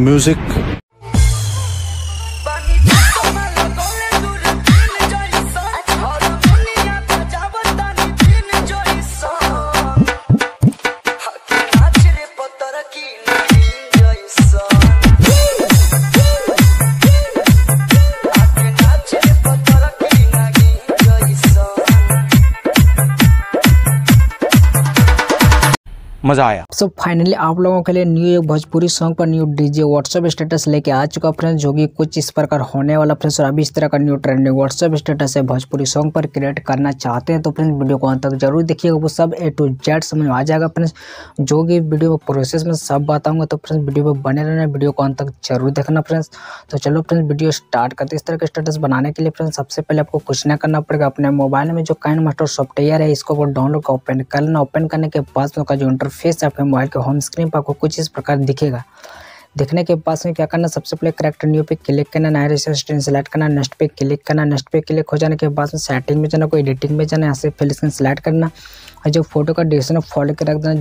Music. मजा आया। So finally आप लोगों के लिए न्यू एक भोजपुरी सॉन्ग पर न्यू डीजे व्हाट्सएप स्टेटस लेके आ चुका फ्रेंड्स, जो कि कुछ इस प्रकार होने वाला फ्रेंड्स। और अभी इस तरह का न्यू ट्रेंडिंग व्हाट्सएप स्टेटस है भोजपुरी सॉन्ग पर क्रिएट करना चाहते हैं तो फ्रेंड्स वीडियो को अंत तक जरूर देखिएगा, वो सब A to Z समझ में आ जाएगा फ्रेंड्स। जो कि वीडियो प्रोसेस में सब बताऊंगा तो फ्रेंड्स वीडियो पर बने रहना, वीडियो को अंत तक जरूर देखना फ्रेंड्स। तो चलो फ्रेंड्स वीडियो स्टार्ट करते हैं। इस तरह का स्टेटस बनाने के लिए फ्रेंड्स सबसे पहले आपको कुछ ना करना पड़ेगा, अपने मोबाइल में जो काइनमास्टर सॉफ्टवेयर है इसको डाउनलोड का ओपन कर लेना। ओपन करने के बाद उसका जो इंटरफेस है आपके मोबाइल के होम स्क्रीन पर आपको कुछ इस प्रकार दिखेगा। दिखने के बाद में क्या करना, सबसे पहले करेक्ट न्यू पे क्लिक करना, नया रिसेंट सेलेक्ट करना, नेक्स्ट पे क्लिक करना। नेक्स्ट पे क्लिक हो जाने के बाद में सेटिंग में जाना, कोई एडिटिंग में जाना, यहाँ से फिल स्क्रीन सेलेक्ट करना और जो फोटो का ड्यूरेशन फॉलो के रख देना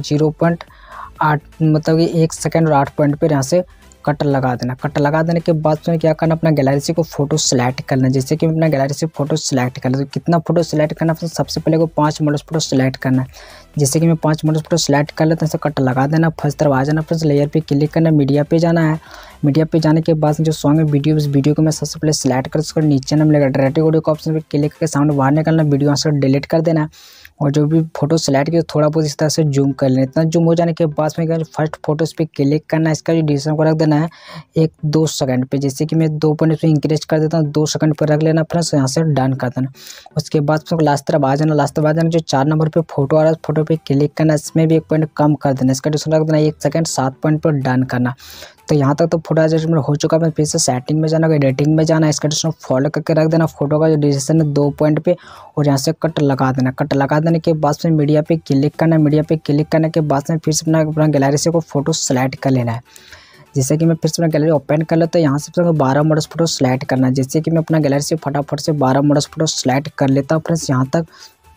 0.8 मतलब कि 1 सेकंड और 8 पॉइंट पर यहाँ से कट लगा देना। कट लगा देने के बाद में क्या करना, अपना गैलरी से को फोटो सेलेक्ट करना। जैसे कि अपना गैलरी से फोटो सेलेक्ट करना, तो कितना फोटो सेलेक्ट करना, सबसे पहले को 5 मॉडल फोटो सेलेक्ट करना। जैसे कि मैं 5 मॉडल फोटो सेलेक्ट कर लेता हूँ, कट लगा देना। फर्स्ट तरफ आ जाना, फिर लेयर पे क्लिक करना, मीडिया पे जाना है। मीडिया पे जाने के बाद जो सॉन्ग है वीडियो, उस वीडियो को मैं सबसे पहले सेलेक्ट कर उसको नीचे ना मिलेगा डायरेक्ट ऑडियो का ऑप्शन पे क्लिक करके साउंड बाहर निकालना, वीडियो से डिलीट कर देना। और जो भी फोटो सेलेक्ट किया थोड़ा बहुत इस तरह से जूम कर लेना। इतना जूम हो जाने के बाद में फर्स्ट फोटोज पे क्लिक करना है, इसका जो ड्यूरेशन को रख देना है 1-2 सेकंड पे। जैसे कि मैं 2 पॉइंट पे इंक्रीज कर देता हूँ, 2 सेकंड पर रख लेना फ्रेंड्स, यहाँ से डन कर देना। उसके बाद लास्ट तरफ आ जाना, लास्ट तरफ आ जाना, जो 4 नंबर पे फोटो आ रहा है फोटो पे क्लिक करना, इसमें भी 1 पॉइंट कम कर देना, इसका ड्यूरेशन रख देना 1 सेकंड, 7 पॉइंट पर डन करना। तो यहाँ तक तो फोटो एडजस्टमेंट हो चुका है। फिर से सेटिंग में जाना, एडिटिंग में जाना, इसका ड्यूरेशन फॉलो करके रख देना। फोटो का जो ड्यूरेशन है 2 पॉइंट पे और यहाँ से कट लगा देना। कट लगा देने के बाद में मीडिया पे क्लिक करना, मीडिया पे क्लिक करने के बाद में फिर से अपना गैलरी से को फोटो सेलेक्ट कर लेना है। जैसे कि मैं फिर से अपना गैलरी ओपन कर लेता हूँ, यहाँ से 12 मॉडल्स फोटो सेलेक्ट करना है। जैसे कि मैं अपना गैलरी से फटाफट से 12 मॉडल्स फोटो सेलेक्ट कर लेता हूँ फ्रेंड्स। यहाँ तक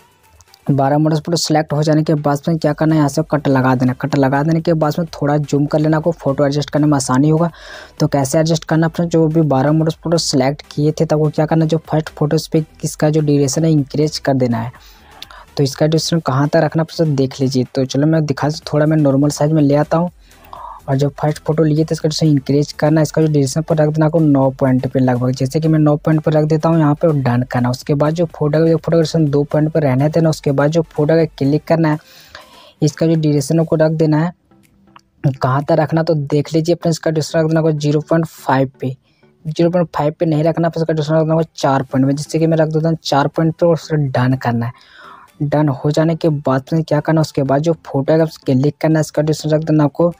12 मॉडल्स फोटो सेलेक्ट हो जाने के बाद में क्या करना है, यहाँ से कट लगा देना। कट लगा देने के बाद में थोड़ा जूम कर लेना, को फोटो एडजस्ट करने में आसानी होगा। तो कैसे एडजस्ट करना फ्रेंड्स, जो भी 12 मॉडल्स फोटो सेलेक्ट किए थे तब वो क्या करना, जो फर्स्ट फोटोज पे इसका जो ड्यूरेशन है इंक्रीज कर देना है। तो इसका ड्यूरेशन कहाँ तक रखना फ्रेंड्स देख लीजिए। तो चलो मैं दिखा दूँ, थोड़ा मैं नॉर्मल साइज में ले आता हूँ। और जो फर्स्ट फोटो लिए थे इसका ड्यूरेशन इंक्रीज करना, इसका जो ड्यूरेशन पर रख देना को 9 पॉइंट पे लगभग। जैसे कि मैं 9 पॉइंट पर रख देता हूँ यहाँ पे, डन करना। उसके बाद जो फोटो का ड्यूरेशन 2 पॉइंट पर रहने देना। उसके बाद जो फोटो का क्लिक करना है, इसका जो ड्यूरेशन को रख देना है कहाँ तक रखना तो देख लीजिए फ्रेंड्स। इसका ड्यूरेशन रख देना को 0.5 पे। 0.5 पे नहीं रखना, फिर इसका ड्यूरेशन रख देना को 4 पॉइंट में। जैसे कि मैं रख देता हूँ 4 पॉइंट पर और उसको डन करना है। डन हो जाने के बाद में क्या करना, उसके बाद जो फोटो है क्लिक करना है, इसका ड्यूरेशन रख देना आपको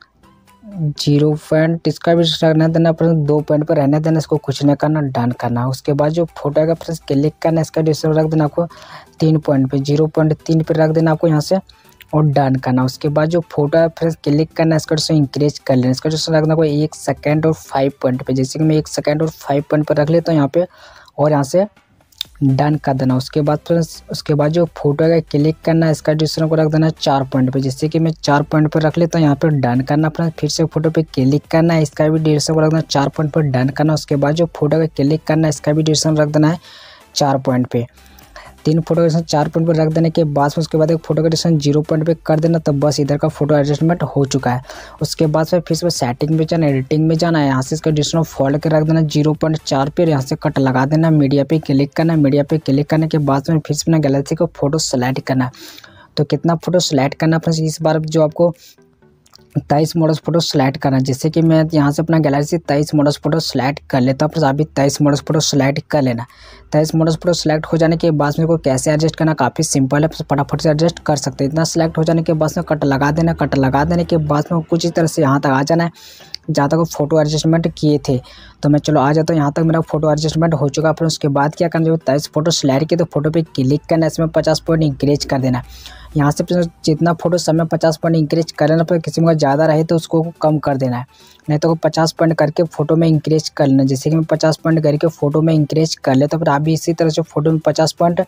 0 पॉइंट, इसका भी रखना देना पर 2 पॉइंट पर रहने देना, इसको कुछ नहीं करना, डन करना। उसके बाद जो फोटो है फिर क्लिक करना, इसका ड्यूरेशन रख देना आपको 3 पॉइंट पे, 0.3 पे रख देना आपको यहाँ से और डन करना। उसके बाद जो फोटो है फिर क्लिक करना, इसका ड्यूरेशन इंक्रीज कर लेना, इसका ड्यूरेशन रखना आपको 1 सेकंड और 5 पॉइंट पे। जैसे कि मैं 1 सेकंड और 5 पॉइंट पर रख लेता हूँ यहाँ पे और यहाँ से डन कर देना। उसके बाद फ्रेंड्स उसके बाद जो फोटो है क्लिक करना, इसका ड्यूरेशन को रख देना 4 पॉइंट पे। जैसे कि मैं 4 पॉइंट पर रख लेता हूँ यहाँ पे, डन करना फ्रेंड्स। फिर से फोटो पे क्लिक करना है, इसका भी ड्यूरेशन को रख देना 4 पॉइंट पर, डन करना। उसके बाद जो फोटो का क्लिक करना है, इसका भी ड्यूरेशन रख देना है 4 पॉइंट पे। 3 फोटो का 4 पॉइंट पर रख देने के बाद उसके बाद एक फोटो का ड्यूरेशन 0 पॉइंट पे कर देना। तब बस इधर का फोटो एडजस्टमेंट हो चुका है। उसके बाद फिर से सेटिंग में जाना, एडिटिंग में जाना है, यहाँ से इसका ड्यूरेशन फॉलो कर रख देना 0.4 पे, यहाँ से कट लगा देना। मीडिया पे क्लिक करना, मीडिया पे क्लिक करने के बाद में फिर से अपना गैलरी को फोटो सेलेक्ट करना। तो कितना फोटो सेलेक्ट करना फ्रेंड्स, इस बार जो आपको 23 मॉडल्स फोटो सेलेक्ट करना। जैसे कि मैं यहाँ से अपना गैलरी से 23 मॉडल्स फोटो सेलेक्ट कर लेता हूँ, प्लस आप भी 23 मॉडल्स फोटो सेलेक्ट कर लेना। 23 मॉडल्स फोटो सेलेक्ट हो जाने के बाद में को कैसे एडजस्ट करना, काफ़ी सिंपल है, फटाफट से एडजस्ट कर सकते हैं। इतना सेलेक्ट हो जाने के बाद में कट लगा देना। कट लगा देने के बाद में कुछ इस तरह से यहाँ तक आ जाना है जहाँ तक फोटो एडजस्टमेंट किए थे। तो मैं चलो आ जाता हूँ, यहाँ तक मेरा फोटो एडजस्टमेंट हो चुका। फिर उसके बाद क्या करना, जब 23 फोटो सेलेक्ट किए तो फोटो पे क्लिक करना, इसमें 50 पॉइंट इंक्रीज कर देना। यहाँ से जितना फोटो समय 50 पॉइंट इंक्रीज करना, पर किसी में ज़्यादा रहे तो उसको कम कर देना है, नहीं तो 50 पॉइंट करके फ़ोटो में इंक्रीज कर लेना। जैसे कि मैं 50 पॉइंट करके फ़ोटो में इंक्रीज कर लेता, फिर आप भी इसी तरह से फ़ोटो में 50 पॉइंट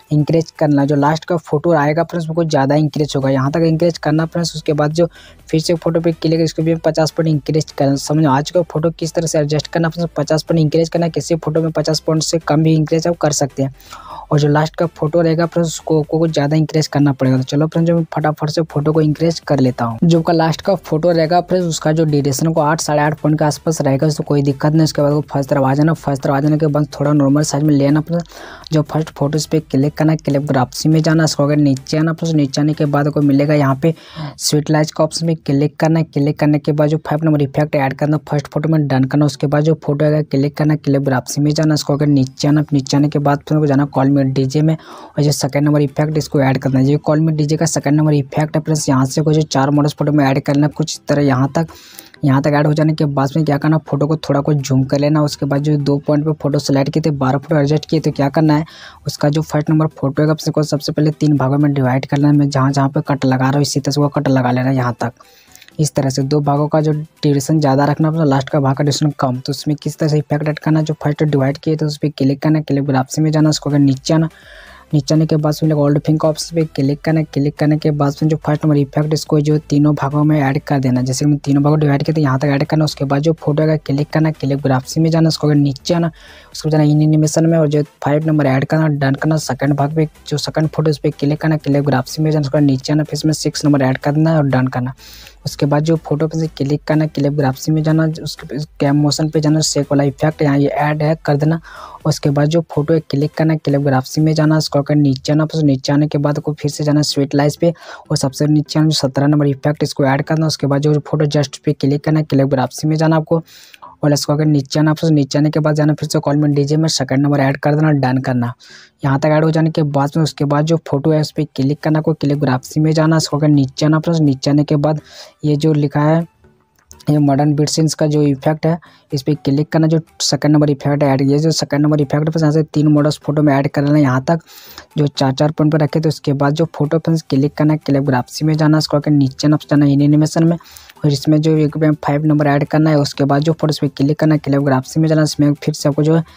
इंक्रीज करना, जो लास्ट का फोटो आएगा फ्रेंड्स वो कुछ ज़्यादा इंक्रीज होगा, यहाँ तक इंक्रीज करना फ्रेंड्स। उसके बाद जो फिर से फोटो पे क्लिक इसको भी 50% इंक्रीज करना। समझ आज का फोटो किस तरह से एडजस्ट करना फ्रेंड्स, 50% इंक्रीज करना, किसी फोटो में 50% से कम भी इंक्रीज आप कर सकते हैं। और जो लास्ट का फोटो रहेगा फ्रेंड्स उसको कुछ ज़्यादा इंक्रीज करना पड़ेगा। तो चलो फ्रेंड्स मैं फटाफट से फोटो को इंक्रीज कर लेता हूँ। जो का लास्ट का फोटो रहेगा फ्रेंड्स उसका जो ड्यूरेशन को 8 साढ़े 8 पॉइंट के आसपास रहेगा, उसको कोई दिक्कत नहीं। उसके बाद वो फर्स्ट तरफ आ जाना, फर्स्ट तरफ आ जाने के बाद थोड़ा नॉर्मल साइज में लेना फ्रेंड्स। जो फर्स्ट फोटो इस पर क्लिक करना, क्लिप ग्राफिक्स में जाना, इसको अगर नीचे आना फ्रेंड्स, नीचे आने के बाद को मिलेगा यहाँ पे स्वीट लाइट का ऑप्शन में क्लिक करना, क्लिक करने के बाद जो 5 नंबर इफेक्ट ऐड करना फर्स्ट फोटो में डन करना। उसके बाद जो फोटो आएगा क्लिक करना, क्लिप ग्राफिक्स में जाना, इसको अगर नीचे आना, नीचे आने के बाद फिर जाना कॉल मी डीजे में, और जो सेकंड नंबर इफेक्ट इसको ऐड करना है। जो कॉल मी डीजे का सेकंड नंबर इफेक्ट है फ्रेंड्स, यहाँ से कुछ 4 मॉडल्स फोटो में ऐड करना कुछ तरह यहाँ तक ऐड हो जाने के बाद में क्या करना, फोटो को थोड़ा कुछ जूम कर लेना। उसके बाद जो 2 पॉइंट पे फोटो सेलेक्ट किए थे 12 फोटो एडजस्ट किए, तो क्या करना है उसका जो फर्स्ट नंबर फोटो है उसको सबसे पहले 3 भागों में डिवाइड करना है। मैं जहाँ पे कट लगा रहा हूँ इसी तरह से वो कट लगा लेना यहाँ तक, इस तरह से 2 भागों का जो ड्यूरेशन ज़्यादा रखना अपना, लास्ट का भाग का ड्यूरेशन कम। तो उसमें किस तरह से इफेक्ट ऐड करना, जो फर्स्ट डिवाइड किए तो उस पर क्लिक करना, क्लिक ग्राफिक्स में जाना, उसको अगर नीचे आना, नीचे आने के बाद फिर ओल्ड फिंग का ऑप्शन पे क्लिक करना, क्लिक करने के बाद फिर जो फर्स्ट नंबर इफेक्ट इसको जो 3 भागों में ऐड कर देना। जैसे मैं 3 भागों डिवाइड किया तो यहाँ तक ऐड करना। उसके बाद जो फोटो है क्लिक करना, क्लिक ग्राफिक्स में जाना, उसको अगर नीचे आना, उसको जाना इन एनिमेशन में, और जो 5 नंबर ऐड करना, डन करना। सेकंड भाग पे जो सेकंड फोटो उस पर क्लिक करना, क्लिक ग्राफिक्स में जाना, उसको नीचे आना, फिर इसमें 6 नंबर ऐड करना और डन करना। उसके बाद जो फोटो पे से क्लिक करना, क्लिप ग्राफिक्स में जाना, उसके कैम मोशन पे जाना, शेक वाला इफेक्ट यहाँ ये ऐड है कर देना। उसके बाद जो फोटो है क्लिक करना, क्लिप ग्राफिक्स में जाना, उसको कर नीचे आना, फिर नीचे आने के बाद को फिर से जाना स्वीट लाइट पे, और सबसे नीचे आना 17 नंबर इफेक्ट इसको ऐड करना। उसके बाद जो फोटो जस्ट पे क्लिक करना, क्लिप ग्राफिक्स में जाना आपको, और इसको अगर नीचे आना, फिर नीचे आने के बाद जाना फिर से कॉल मी डीजे में सेकंड नंबर ऐड कर देना, डन करना। यहाँ तक ऐड हो जाने के बाद में उसके बाद जो फोटो है उस पर क्लिक करना, को क्लिक ग्राफिक्स में जाना, इसको अगर नीचे आना, फिर नीचे आने के बाद ये जो लिखा है ये मॉडर्न बीट सीन्स का जो इफेक्ट है इस पर क्लिक करना, जो सेकंड नंबर इफेक्ट ऐड, ये जो सेकंड नंबर इफेक्ट है यहाँ से 3 मॉडल्स फोटो में ऐड कर लेना यहाँ तक, जो 4 पॉइंट पर रखे। तो उसके बाद जो फोटो पे क्लिक करना, क्लिप ग्राफिक्स में जाना, इसको अगर नीचे जाना इन एनिमेशन में, और इसमें जो 5 नंबर ऐड करना है। उसके बाद जो फोटो इस पर क्लिक करना, क्लिप ग्राफिक्स में जाना, इसमें फिर से आपको जो है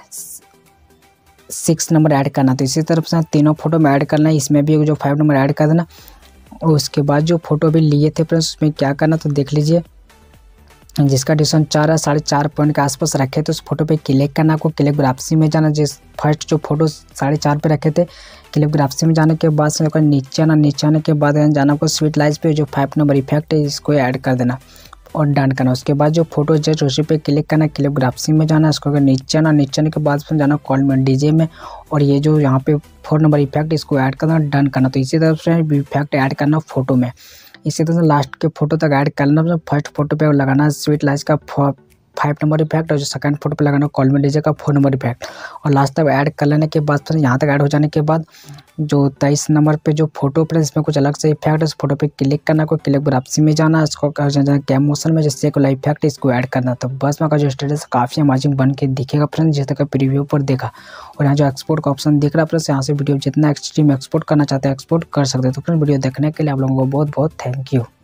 6 नंबर ऐड करना। तो इसी तरफ से तीनों फोटो में ऐड करना है, इसमें भी जो 5 नंबर ऐड कर देना। और उसके बाद जो फोटो भी लिए थे फ्रेंड्स उसमें क्या करना, तो देख लीजिए जिसका ड्यूरेशन 4 या 4.5 पॉइंट के आसपास रखे थे उस फोटो पे क्लिक करना, आपको क्लिप ग्राफिक्स में जाना। जिस फर्स्ट जो फोटो 4.5 पे रखे थे क्लिप ग्राफिक्स में जाने के बाद से नीचे आना, नीचे आने के बाद जाना आपको स्वीट लाइट पे, जो 5 नंबर इफेक्ट है इसको ऐड कर देना और डन करना। उसके बाद जो फोटो जस्ट उसी पे क्लिक करना, क्लिप ग्राफिक्स में जाना, इसको अगर नीचे आना, नीचे आने के बाद फिर जाना कॉल मी डीजे में, और ये जो यहाँ पे 4 नंबर इफेक्ट इसको ऐड करना, डन करना। तो इसी तरह से इफेक्ट ऐड करना फोटो में, इसी तरह से लास्ट के फोटो तक ऐड करना। फर्स्ट फोटो पे लगाना स्वीट लाइट का 5 नंबर इफेक्ट, और जो सेकंड फोटो पे लगाना कॉल मी डीजे का 4 नंबर इफेक्ट, और लास्ट तक ऐड कर लेने के बाद फिर यहाँ तक ऐड हो जाने के बाद जो 23 नंबर पे जो फोटो पे इसमें कुछ अलग से इफेक्ट है, उस फोटो पे क्लिक करना, को क्लिक ग्राफिक्स में जाना, इसको कैम मोशन में जिससे कोई इफेक्ट इसको ऐड करना। तो बस में का जो स्टेटस काफ़ी अमेजिंग बन के दिखेगा फ्रेंड्स, जिस तरह प्रीव्यू पर देखा। और यहाँ जो एक्सपोर्ट का ऑप्शन दिख रहा है फ्रेंड्स, यहाँ से वीडियो जितना एक्सट्रीम एक्सपोर्ट करना चाहते हैं एक्सपोर्ट कर सकते हैं। तो फ्रेंड्स वीडियो देखने के लिए आप लोगों को बहुत बहुत थैंक यू।